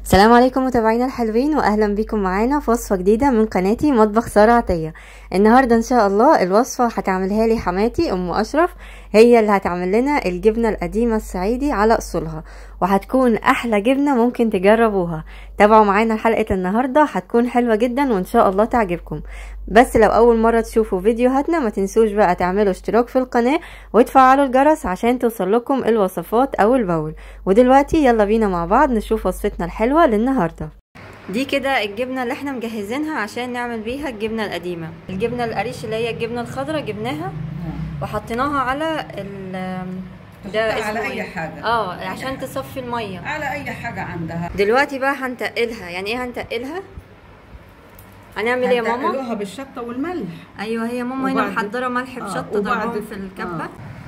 السلام عليكم متابعينا الحلوين، واهلا بكم معانا في وصفه جديده من قناتي مطبخ ساره عطيه. النهارده ان شاء الله الوصفه هتعملها لي حماتي ام اشرف، هي اللي هتعمل لنا الجبنه القديمه الصعيدي على اصولها، وهتكون احلى جبنه ممكن تجربوها. تابعوا معانا حلقه النهارده، هتكون حلوه جدا وان شاء الله تعجبكم. بس لو اول مره تشوفوا فيديوهاتنا ما تنسوش بقى تعملوا اشتراك في القناه وتفعلوا الجرس عشان توصلكم الوصفات اول باول. ودلوقتي يلا بينا مع بعض نشوف وصفتنا الحلوه للنهارده. دي كده الجبنه اللي احنا مجهزينها عشان نعمل بيها الجبنه القديمه. الجبنه القريش اللي هي الجبنه الخضراء جبناها وحطيناها على ده على اي حاجه عشان تصفي الميه على اي حاجه عندها. دلوقتي بقى هنتقلها. يعني ايه هنتقلها؟ هنعمل ايه يا ماما؟ هنتقلوها بالشطه والملح. ايوه هي ماما هنا محضره ملح بشطه ضربهم في الكبه.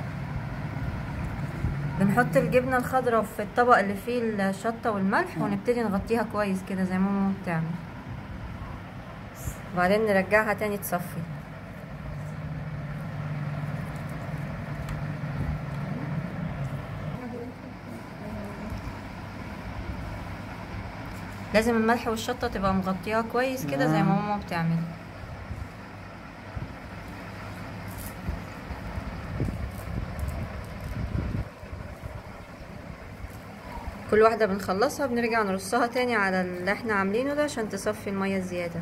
بنحط الجبنه الخضراء في الطبق اللي فيه الشطه والملح ونبتدي نغطيها كويس كده زي ما ماما بتعمل، وبعدين نرجعها تاني تصفي. لازم الملح والشطه تبقى مغطيها كويس كده زي ما ماما بتعمل. كل واحده بنخلصها بنرجع نرصها تاني على اللي احنا عاملينه ده عشان تصفي الميه الزياده.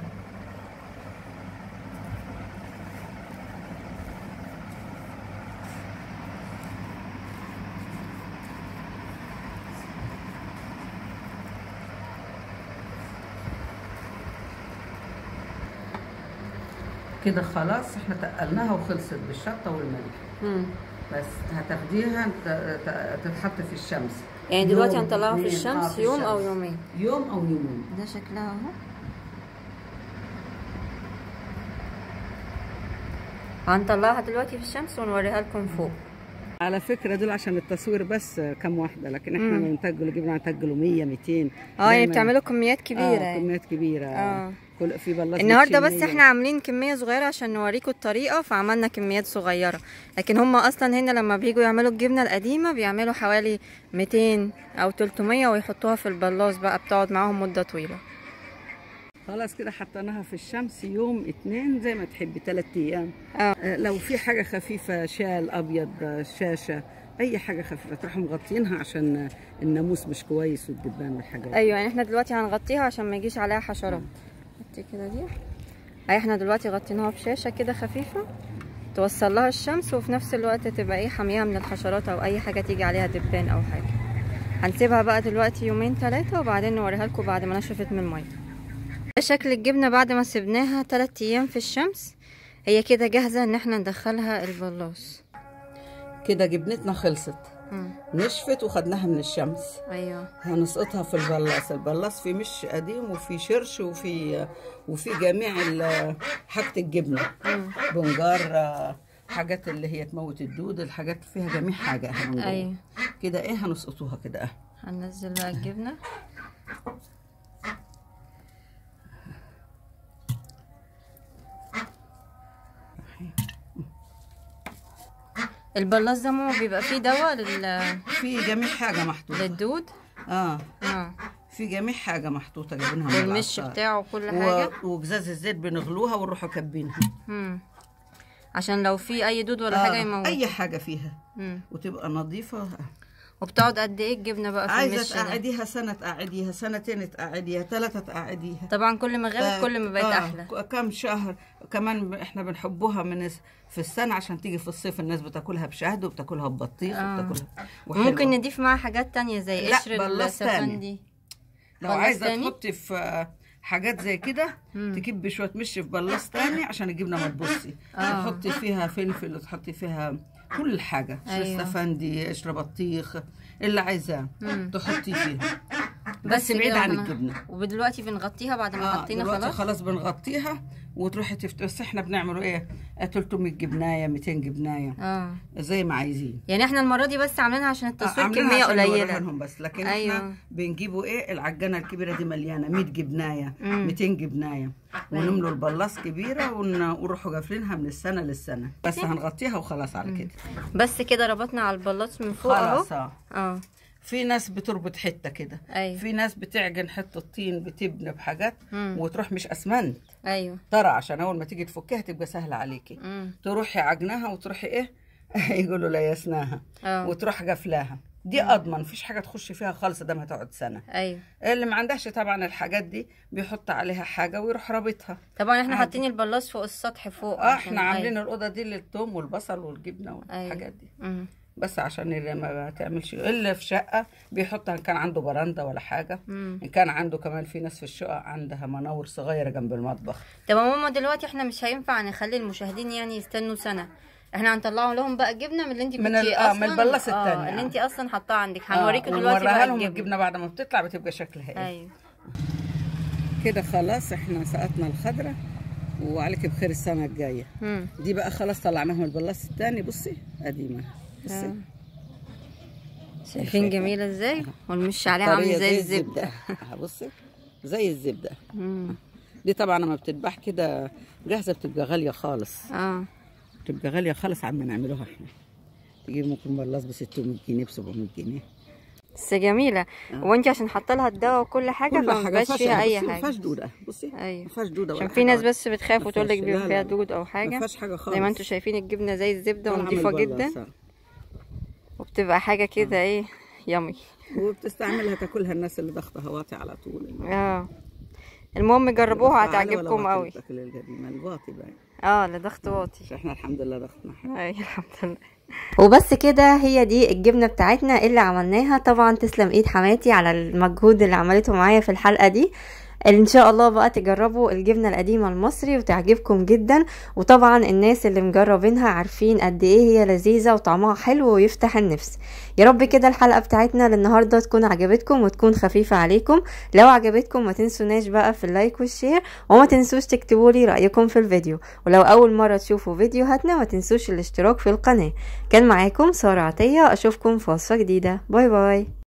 كده خلاص احنا تقلناها وخلصت بالشطه والملح. بس هتاخديها تتحط في الشمس. يعني دلوقتي هنطلعها في الشمس يوم او يومين. يوم او يومين. ده شكلها اهو. هنطلعها دلوقتي في الشمس ونوريها لكم فوق. على فكره دول عشان التصوير بس كام واحده، لكن احنا بنتجلوا جبنا هنتجلوا 100 200. يعني بتعملوا كميات كبيره. كميات كبيره. كل في بلاصه النهارده بس احنا عاملين كميه صغيره عشان نوريكم الطريقه، فعملنا كميات صغيره. لكن هم اصلا هنا لما بييجوا يعملوا الجبنه القديمه بيعملوا حوالي 200 او 300 ويحطوها في البلاص بقى، بتقعد معاهم مده طويله. خلاص كده حطيناها في الشمس يوم 2 زي ما تحبي 3 ايام. لو في حاجه خفيفه شال ابيض شاشه اي حاجه خفيفه تروحوا مغطينها عشان الناموس مش كويس والدبان والحاجات. ايوه يعني احنا دلوقتي هنغطيها عشان ما يجيش عليها حشرات. حطي كده دي. احنا دلوقتي غطيناها بشاشه كده خفيفه توصل لها الشمس وفي نفس الوقت تبقى حاميها من الحشرات او اي حاجه تيجي عليها دبان او حاجه. هنسيبها بقى دلوقتي يومين 3 وبعدين نوريها لكم بعد ما نشفت من الميه. ده شكل الجبنه بعد ما سيبناها 3 ايام في الشمس. هي كده جاهزه ان احنا ندخلها البلاص. كده جبنتنا خلصت. نشفت وخدناها من الشمس. ايوه هنسقطها في البلاص فيه مش قديم وفي شرش وفي جميع حاجه الجبنه. بنجار حاجات اللي هي تموت الدود، الحاجات فيها جميع حاجه. ايوه كده هنسقطوها كده. هننزل بقى الجبنه. البلاص ده ماما بيبقى فيه دواء في جميع حاجه محطوطه للدود. في جميع حاجه محطوطه جايبينها من والمش بتاعه وكل حاجه. وجزاز الزيت بنغلوها ونروحوا كابينها عشان لو في اي دود ولا حاجه يموت اي حاجه فيها وتبقى نظيفه. وبتقعد قد ايه الجبنه بقى في المش؟ عايزه تقعديها سنه تقعديها، 2 تقعديها، 3 تقعديها. طبعا كل ما غابت كل ما بقت احلى. كم شهر كمان احنا بنحبوها في السنه عشان تيجي في الصيف الناس بتاكلها بشهد وبتاكلها ببطيخ وبتاكلها ممكن نضيف معاها حاجات تانية زي قشر السفندي. لو عايزه تحطي في حاجات زي كده تكبي شويه مش في بلاص تاني عشان الجبنه ما تبصي. تحطي فيها فلفل وتحطي فيها كل حاجه. سفندي، قشر بطيخ، اللي عايزاه تحطي فيها بس بعيد عن الجبنه. ودلوقتي بنغطيها بعد ما حطينا خلاص بنغطيها وتروحي بس احنا بنعمله 300 جبنايه 200 جبنايه زي ما عايزين. يعني احنا المره دي بس عاملينها عشان التصوير كميه قليله بس، لكن احنا بنجيبوا العجانه الكبيره دي مليانه 100 جبنايه 200 جبنايه ونملوا البلاص كبيره ونروحوا قافلينها من السنه للسنه. بس هنغطيها وخلاص على كده. بس كده ربطنا على البلاص من فوق خلاص. في ناس بتربط حته كده. أيوة. في ناس بتعجن حته طين بتبني بحاجات وتروح مش اسمنت. ايوه ترى عشان اول ما تيجي تفكها تبقى سهله عليكي. تروحي عجناها وتروحي ايه يقولوا ليسناها وتروح قفلاها. دي اضمن، مفيش حاجه تخش فيها خالص ده ما تقعد سنه. ايوه. اللي ما عندهش طبعا الحاجات دي بيحط عليها حاجه ويروح رابطها. طبعا احنا حاطين البلاص فوق السطح فوق. احنا عاملين الاوضه دي للثوم والبصل والجبنه والحاجات دي. بس عشان اللي ما تعملش الا في شقه بيحطها، ان كان عنده برندة ولا حاجه. ان كان عنده كمان في ناس في الشقه عندها مناور صغيره جنب المطبخ. طب يا ماما دلوقتي احنا مش هينفع نخلي المشاهدين يعني يستنوا سنه، احنا هنطلعهم لهم بقى الجبنه من اللي انت كنتي اصلا من البلاص الثانيه اللي انت اصلا حاطاها عندك. هنوريكم دلوقتي بقى لهم الجبنه بعد ما بتطلع بتبقى شكلها ايه. ايوه كده خلاص احنا سقطنا الخضره وعليك بخير السنه الجايه. دي بقى خلاص طلعناهم البلاص الثاني. بصي قديمه بصي شايفين جميله ازاي والمش عليها عامل زي الزبده. بصي زي الزبده. دي طبعا لما بتذبح كده جاهزه بتبقى غاليه خالص. بتبقى غاليه خالص عم نعملوها احنا. تجيب ممكن بلاص ب 600 جنيه ب 700 جنيه. بس جميله. وانت عشان حاطه لها الدواء وكل حاجه فما بقاش فيها اي حاجه. ما فيهاش دوده. بصي ايوه ما فيهاش دوده عشان في ناس بس بتخاف وتقول لك بيبقى فيها دود او حاجه. ما فيهاش حاجه خالص. زي ما انتم شايفين الجبنه زي الزبده ونضيفه جدا وبتبقى حاجه كده ايه يامي. وبتستعملها تاكلها الناس اللي ضغطها واطي على طول. المهم جربوها هتعجبكم قوي. الواطي بقى اللي ضغط واطي. احنا الحمد لله ضغطنا حلو. اي الحمد لله. وبس كده هي دي الجبنه بتاعتنا اللي عملناها. طبعا تسلم ايد حماتي على المجهود اللي عملته معايا في الحلقه دي. ان شاء الله بقى تجربوا الجبنه القديمه المصري وتعجبكم جدا. وطبعا الناس اللي مجربينها عارفين قد ايه هي لذيذه وطعمها حلو ويفتح النفس. يا رب كده الحلقه بتاعتنا للنهارده تكون عجبتكم وتكون خفيفه عليكم. لو عجبتكم ما تنسوناش بقى في اللايك والشير، وما تنسوش تكتبوا لي رايكم في الفيديو. ولو اول مره تشوفوا فيديوهاتنا ما تنسوش الاشتراك في القناه. كان معاكم سارة عطية، اشوفكم في وصفه جديده. باي باي.